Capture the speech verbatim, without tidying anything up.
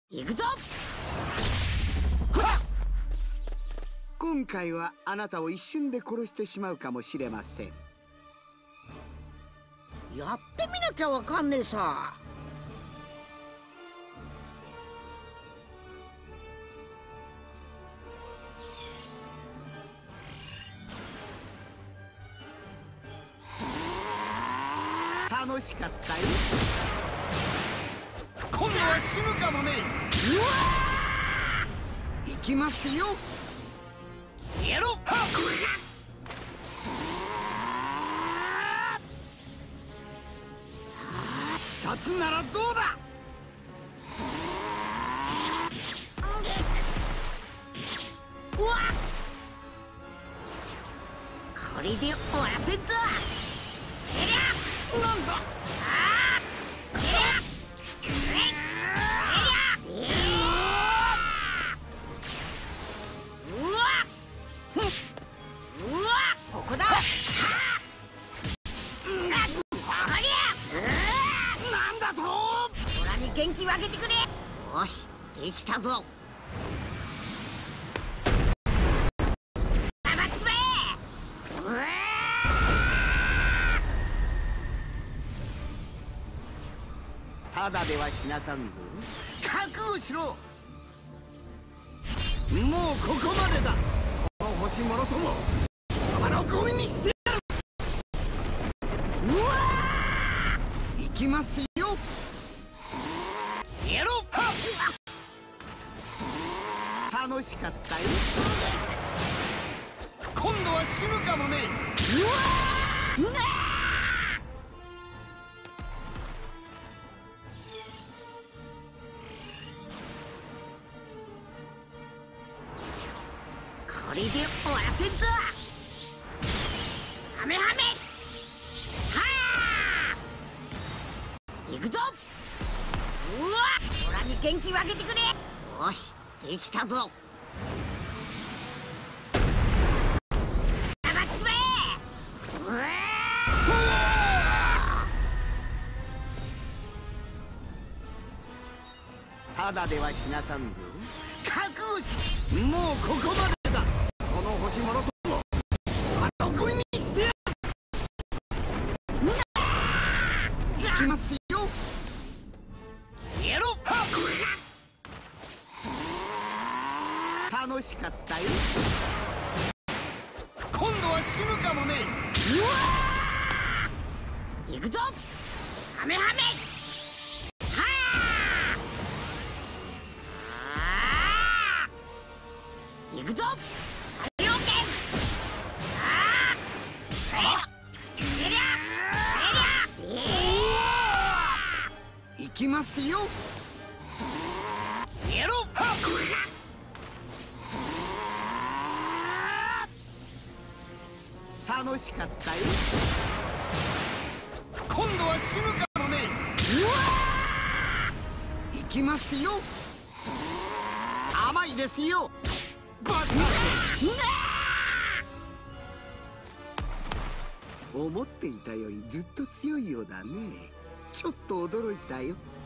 行くぞ。 今回はあなたを一瞬で殺してしまうかもしれません。 やってみなきゃわかんねえさ。 楽しかったよ。今度は死ぬかもね。うわー、行きますよ。やろう。二つならどうだ。 うわっ、これで終わらせんぞ。えりゃ、 なんだ。 あー、しゃっ、えりゃ、うわっ、うわっ、ここだ。 なんだと。 オラに元気分けてくれ。よし、できたぞ。黙っちまえ。うわー、ただでは死なさんぞ。覚悟しろ。もうここまでだ。この星もろとも貴様のゴミにしてやる。うわー、行きますよ。やろう。楽しかったよ。今度は死ぬかもね。うわー、うわー、これで終わらせんぞ。ハメハメ、はあ、行くぞ。うわっ、オラに元気分けてくれ。よし、できたぞ。黙っちまえ。うわー、ただでは死なさんぞ。覚悟し、もうここまでだ。この星もろとも貴様のゴミにしてやる。行きますよ。やろう。楽しかったよ。今度は死ぬかもね。うわー、行くぞ。ハメハメ、はあ、行くぞ。太陽剣、ああ、それえりゃ、えりゃ、 行きますよ。やろう。楽しかったよ。今度は死ぬかもね。うわー、行きますよ。甘いですよ。バカ。思っていたよりずっと強いようだね。ちょっと驚いたよ。